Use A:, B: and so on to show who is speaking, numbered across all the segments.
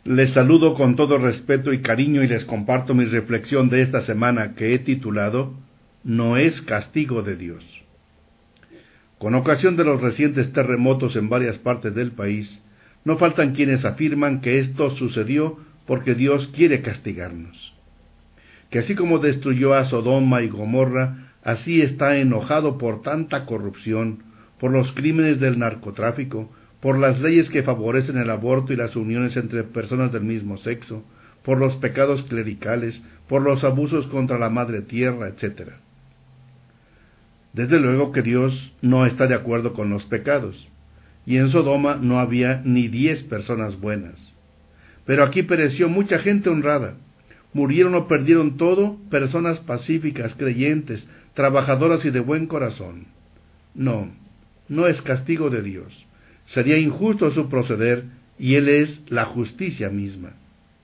A: Les saludo con todo respeto y cariño y les comparto mi reflexión de esta semana que he titulado No es castigo de Dios. Con ocasión de los recientes terremotos en varias partes del país, no faltan quienes afirman que esto sucedió porque Dios quiere castigarnos. Que así como destruyó a Sodoma y Gomorra, así está enojado por tanta corrupción, por los crímenes del narcotráfico, por las leyes que favorecen el aborto y las uniones entre personas del mismo sexo, por los pecados clericales, por los abusos contra la madre tierra, etc. Desde luego que Dios no está de acuerdo con los pecados, y en Sodoma no había ni 10 personas buenas. Pero aquí pereció mucha gente honrada. Murieron o perdieron todo personas pacíficas, creyentes, trabajadoras y de buen corazón. No es castigo de Dios. Sería injusto su proceder, y Él es la justicia misma.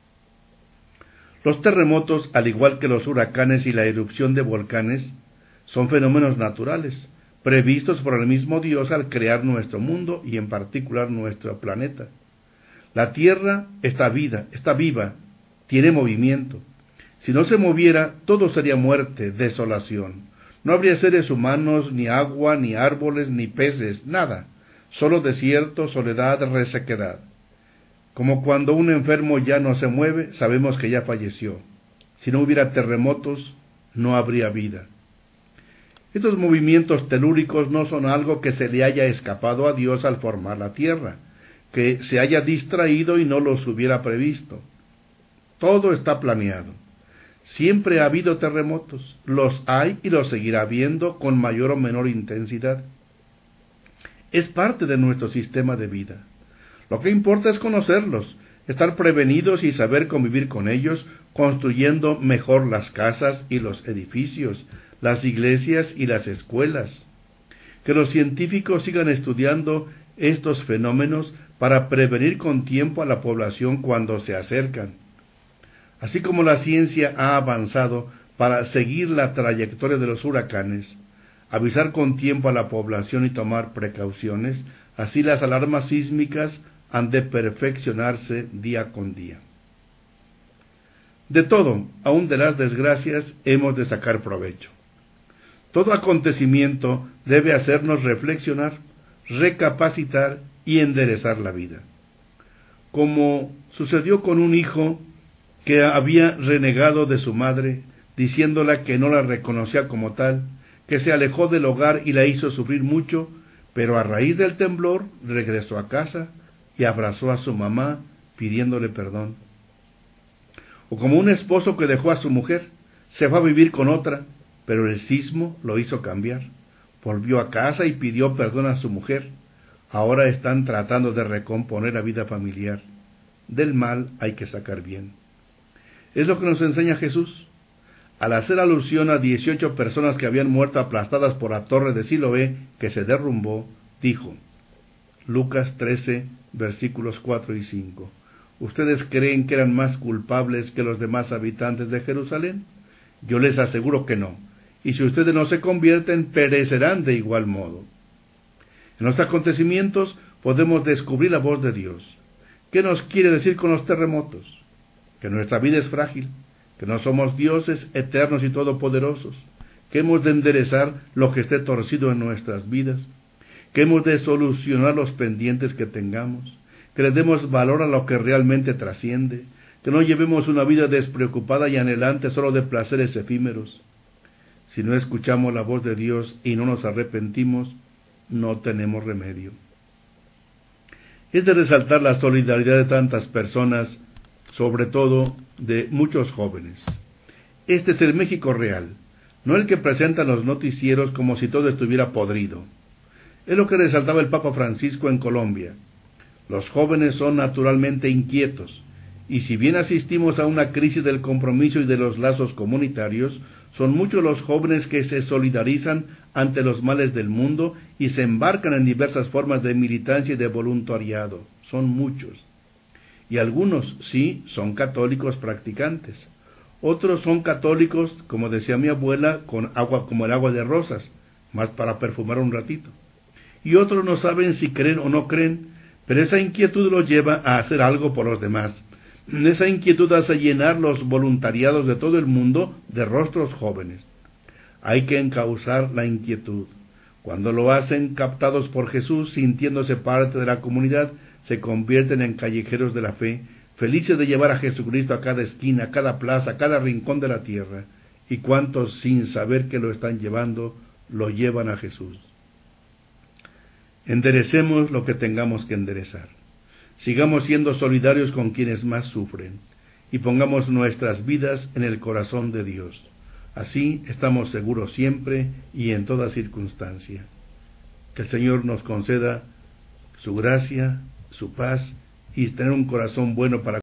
A: Los terremotos, al igual que los huracanes y la erupción de volcanes, son fenómenos naturales, previstos por el mismo Dios al crear nuestro mundo y en particular nuestro planeta. La Tierra está viva, tiene movimiento. Si no se moviera, todo sería muerte, desolación. No habría seres humanos, ni agua, ni árboles, ni peces, nada. Solo desierto, soledad, resequedad. Como cuando un enfermo ya no se mueve, sabemos que ya falleció. Si no hubiera terremotos, no habría vida. Estos movimientos telúricos no son algo que se le haya escapado a Dios al formar la tierra, que se haya distraído y no los hubiera previsto. Todo está planeado. Siempre ha habido terremotos, los hay y los seguirá habiendo con mayor o menor intensidad. Es parte de nuestro sistema de vida. Lo que importa es conocerlos, estar prevenidos y saber convivir con ellos, construyendo mejor las casas y los edificios, las iglesias y las escuelas. Que los científicos sigan estudiando estos fenómenos para prevenir con tiempo a la población cuando se acercan. Así como la ciencia ha avanzado para seguir la trayectoria de los huracanes, avisar con tiempo a la población y tomar precauciones, así las alarmas sísmicas han de perfeccionarse día con día. De todo, aun de las desgracias, hemos de sacar provecho. Todo acontecimiento debe hacernos reflexionar, recapacitar y enderezar la vida. Como sucedió con un hijo que había renegado de su madre, diciéndola que no la reconocía como tal, que se alejó del hogar y la hizo sufrir mucho, pero a raíz del temblor regresó a casa y abrazó a su mamá pidiéndole perdón. O como un esposo que dejó a su mujer, se fue a vivir con otra, pero el sismo lo hizo cambiar. Volvió a casa y pidió perdón a su mujer. Ahora están tratando de recomponer la vida familiar. Del mal hay que sacar bien. Es lo que nos enseña Jesús. Al hacer alusión a 18 personas que habían muerto aplastadas por la torre de Siloé, que se derrumbó, dijo, Lucas 13, versículos 4 y 5, ¿ustedes creen que eran más culpables que los demás habitantes de Jerusalén? Yo les aseguro que no, y si ustedes no se convierten, perecerán de igual modo. En los acontecimientos podemos descubrir la voz de Dios. ¿Qué nos quiere decir con los terremotos? Que nuestra vida es frágil, que no somos dioses eternos y todopoderosos, que hemos de enderezar lo que esté torcido en nuestras vidas, que hemos de solucionar los pendientes que tengamos, que le demos valor a lo que realmente trasciende, que no llevemos una vida despreocupada y anhelante solo de placeres efímeros. Si no escuchamos la voz de Dios y no nos arrepentimos, no tenemos remedio. Es de resaltar la solidaridad de tantas personas, sobre todo de muchos jóvenes. Este es el México real, no el que presentan los noticieros como si todo estuviera podrido. Es lo que resaltaba el Papa Francisco en Colombia. Los jóvenes son naturalmente inquietos, y si bien asistimos a una crisis del compromiso y de los lazos comunitarios, son muchos los jóvenes que se solidarizan ante los males del mundo y se embarcan en diversas formas de militancia y de voluntariado. Son muchos. Y algunos, sí, son católicos practicantes. Otros son católicos, como decía mi abuela, con agua como el agua de rosas, más para perfumar un ratito. Y otros no saben si creen o no creen, pero esa inquietud los lleva a hacer algo por los demás, Esa inquietud hace llenar los voluntariados de todo el mundo de rostros jóvenes. Hay que encauzar la inquietud. Cuando lo hacen, captados por Jesús, sintiéndose parte de la comunidad, se convierten en callejeros de la fe, felices de llevar a Jesucristo a cada esquina, a cada plaza, a cada rincón de la tierra. Y cuántos, sin saber que lo están llevando, lo llevan a Jesús. Enderecemos lo que tengamos que enderezar. Sigamos siendo solidarios con quienes más sufren y pongamos nuestras vidas en el corazón de Dios. Así estamos seguros siempre y en toda circunstancia. Que el Señor nos conceda su gracia, su paz y tener un corazón bueno para